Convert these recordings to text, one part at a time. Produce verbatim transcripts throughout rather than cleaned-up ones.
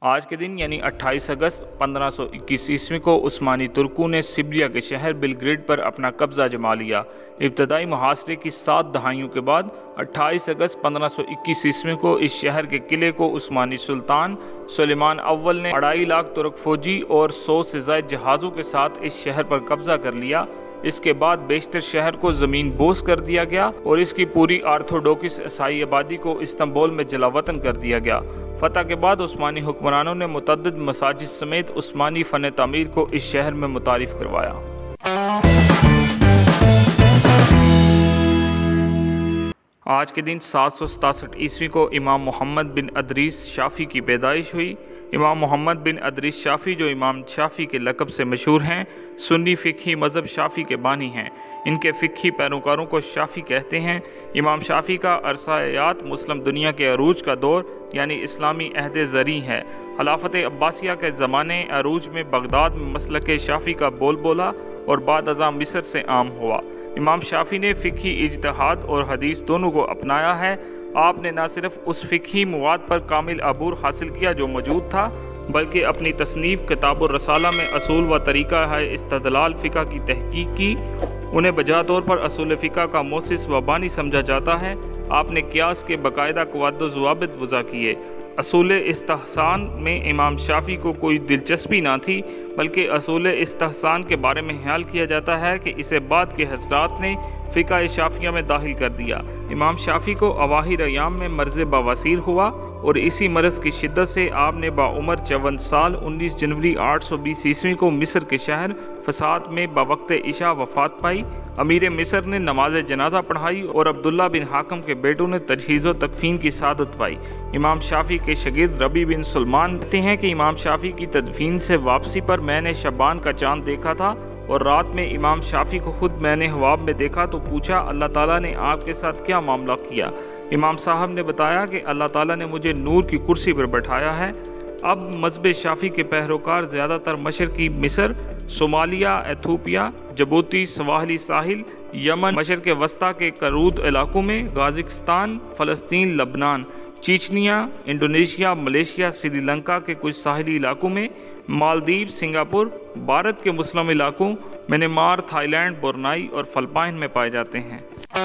آج کے دن یعنی اٹھائیس اگست پندرہ سو اکیس عیسوی کو عثمانی ترکوں نے سربیا کے شہر بلگریڈ پر اپنا قبضہ جما لیا۔ ابتدائی محاصرے کی سات دہائیوں کے بعد اٹھائیس اگست پندرہ سو اکیس عیسوی کو اس شہر کے قلعے کو عثمانی سلطان سلیمان اول نے اڑائی لاکھ ترک فوجی اور سو سے زائد جہازوں کے ساتھ اس شہر پر قبضہ کر لیا۔ اس کے بعد بیشتر شہر کو زمین بوس کر دیا گیا اور اس کی پوری آرتھوڈوکس عیسائی آبادی کو استنبول میں جلا وطن کر دیا گیا۔ فتح کے بعد عثمانی حکمرانوں نے متعدد مساجد سمیت عثمانی فن تعمیر کو اس شہر میں متعارف کروایا۔ آج کے دن سات سو ستاسٹھ عیسوی کو امام محمد بن ادریس شافعی کی پیدائش ہوئی۔ امام محمد بن ادریس شافعی جو امام شافعی کے لقب سے مشہور ہیں، سنی فقہی مذہب شافعی کے بانی ہیں۔ ان کے فقہی پیروکاروں کو شافعی کہتے ہیں۔ امام شافعی کا عرصہ حیات مسلم دنیا کے عروج کا دور یعنی اسلامی عہد زرعی ہے۔ خلافت عباسیہ کے زمانے عروج میں بغداد میں مسلک شافعی کا بول بولا اور بعد ازاں مصر سے عام ہوا۔ امام شافعی نے فقہی اجتہاد اور حدیث دونوں کو اپنایا ہے۔ آپ نے نہ صرف اس فقہی مواد پر کامل عبور حاصل کیا جو موجود تھا، بلکہ اپنی تصنیف کتاب الرسالہ میں اصول و طریقہ ہے استدلال فقہ کی تحقیق کی۔ انہیں بجا طور پر اصول فقہ کا موسس و بانی سمجھا جاتا ہے۔ آپ نے قیاس کے باقاعدہ قواعد و ضوابط وضع کیے۔ اصول استحسان میں امام شافعی کو کوئی دلچسپی نہ تھی، بلکہ اصول استحسان کے بارے میں خیال کیا جاتا ہے کہ اسے بعد کے حضرات نے فقہ شافعیہ میں داخل کر دیا۔ امام شافعی کو اواخر ایام میں مرض بواسیر ہوا اور اسی مرض کی شدت سے آپ نے باعمر چون سال انیس جنوری آٹھ سو بیس عیسوی کو مصر کے شہر فساد میں بوقت عشاء وفات پائی۔ امیر مصر نے نماز جنازہ پڑھائی اور عبداللہ بن حاکم کے بیٹوں نے تجہیز و تکفین کی سعادت پائی۔ امام شافعی کے شاگرد ربیع بن سلمان کہتے ہیں کہ امام شافعی کی تدفین سے واپسی پر میں نے شعبان کا چاند دیکھا تھا اور رات میں امام شافعی کو خود میں نے خواب میں دیکھا تو پوچھا اللہ تعالیٰ نے آپ کے ساتھ کیا معاملہ کیا؟ امام صاحب نے بتایا کہ اللہ تعالیٰ نے مجھے نور کی کرسی پر بٹھایا ہے۔ اب مذہب شافعی کے پیروکار زیادہ تر مشرقی مصر، صومالیہ، ایتھوپیا، جبوتی، سواحلی ساحل، یمن، مشرق وسطیٰ کے کرود علاقوں میں، قازقستان، فلسطین، لبنان، Chechnya, Indonesia, Malaysia, Sri Lanka کے کچھ ساحلی علاقوں میں، مالدیپ، سنگاپور، بھارت کے مسلم علاقوں، میانمار، تھائی لینڈ، برونائی اور فلپائن میں پائے جاتے ہیں۔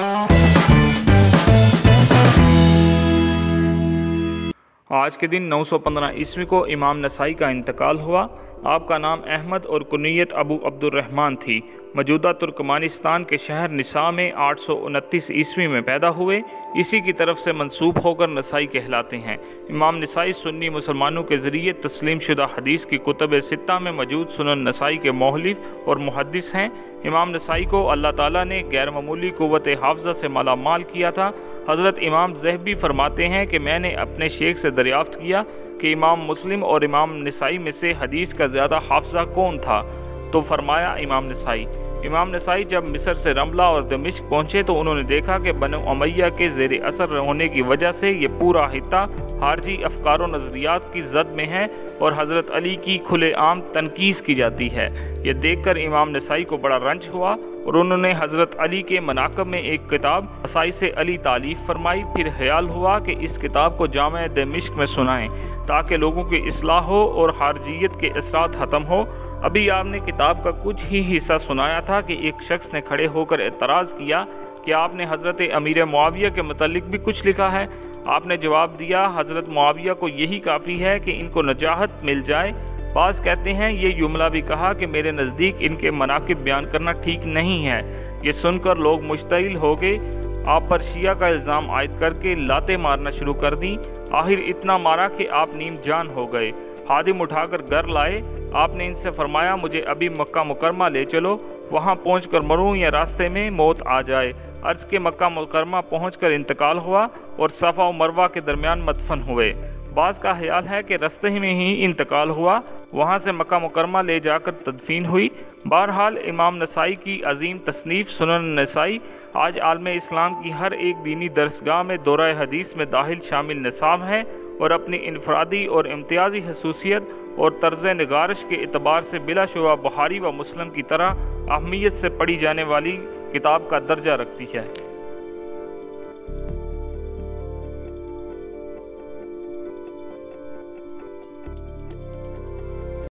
آج کے دن نو سو پندرہ عیسوی کو امام نسائی کا انتقال ہوا۔ آپ کا نام احمد اور کنیت ابو عبد الرحمن تھی۔ موجودہ ترکمانستان کے شہر نسا میں آٹھ سو انتیس عیسوی میں پیدا ہوئے۔ اسی کی طرف سے منسوب ہو کر نسائی کہلاتے ہیں۔ امام نسائی سنی مسلمانوں کے ذریعے تسلیم شدہ حدیث کی کتب ستہ میں موجود سنن نسائی کے مؤلف اور محدث ہیں۔ امام نسائی کو اللہ تعالیٰ نے غیر معمولی قوت حافظہ سے مالا مال کیا تھا۔ حضرت امام ذہبی فرماتے ہیں کہ میں نے اپنے شیخ سے دریافت کیا کہ امام مسلم اور امام نسائی میں سے حدیث کا زیادہ حافظہ کون تھا؟ تو فرمایا امام نسائی۔ امام نسائی جب مصر سے رملہ اور دمشق پہنچے تو انہوں نے دیکھا کہ بنو امیہ کے زیر اثر ہونے کی وجہ سے یہ پورا خطہ خارجی افکار و نظریات کی زد میں ہے اور حضرت علی کی کھلے عام تنقیص کی جاتی ہے۔ یہ دیکھ کر امام نسائی کو بڑا رنج ہوا اور انہوں نے حضرت علی کے مناقب میں ایک کتاب خصائص علی تالیف فرمائی۔ پھر خیال ہوا کہ اس کتاب کو جامع دمشق میں سنائیں تاکہ لوگوں کی اصلاح ہو اور خارجیت کے اثرات ختم ہو۔ ابھی آپ نے کتاب کا کچھ ہی حصہ سنایا تھا کہ ایک شخص نے کھڑے ہو کر اعتراض کیا کہ آپ نے حضرت امیر معاویہ کے متعلق بھی کچھ لکھا ہے۔ آپ نے جواب دیا حضرت معاویہ کو یہی کافی ہے کہ ان کو نجاحت مل جائے۔ بعض کہتے ہیں یہ جملہ بھی کہا کہ میرے نزدیک ان کے مناقب بیان کرنا ٹھیک نہیں ہے۔ یہ سن کر لوگ مشتعل ہو گئے، آپ پر شیعہ کا الزام عائد کر کے لاتیں مارنا شروع کر دیں۔ آخر اتنا مارا کہ آپ نیم جان ہو گئے۔ خادم اٹھا کر گھر لائے۔ آپ نے ان سے فرمایا مجھے ابھی مکہ مکرمہ لے چلو، وہاں پہنچ کر مروں یا راستے میں موت آ جائے۔ عرض کے مکہ مکرمہ پہنچ کر انتقال ہوا اور صفا و مروہ کے درمیان مدفن ہوئے۔ بعض کا خیال ہے کہ راستے میں ہی انتقال ہوا، وہاں سے مکہ مکرمہ لے جا کر تدفین ہوئی۔ بہرحال امام نسائی کی عظیم تصنیف سنن نسائی آج عالم اسلام کی ہر ایک دینی درسگاہ میں دورہ حدیث میں داخل شامل نصاب ہے اور اپنی انفرادی اور امتیازی خصوصیت اور طرز نگارش کے اعتبار سے بلا شبہ بخاری و مسلم کی طرح اہمیت سے پڑھی جانے والی کتاب کا درجہ رکھتی ہے۔